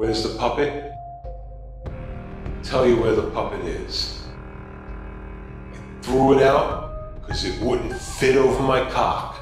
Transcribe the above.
Where's the puppet? Tell you where the puppet is. I threw it out because it wouldn't fit over my cock.